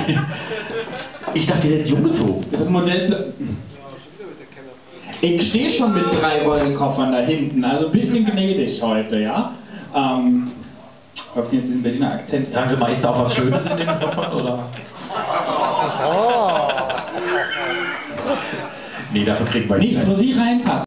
Ich dachte, der hätte umgezogen. Das Modell... Ich stehe schon mit 3 Rollenkoffern da hinten, also ein bisschen gnädig heute, ja? Auf jetzt diesen Berliner Akzent. Sagen Sie mal, ist da auch was Schönes in den Koffern, oder? Nee, dafür kriegen wir nichts, wo Sie reinpassen.